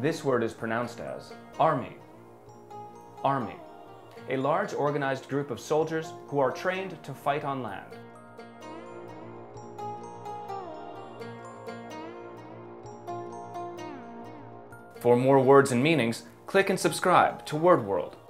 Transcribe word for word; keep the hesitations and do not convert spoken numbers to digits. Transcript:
This word is pronounced as army. Army. A large organized group of soldiers who are trained to fight on land. For more words and meanings, click and subscribe to Word World.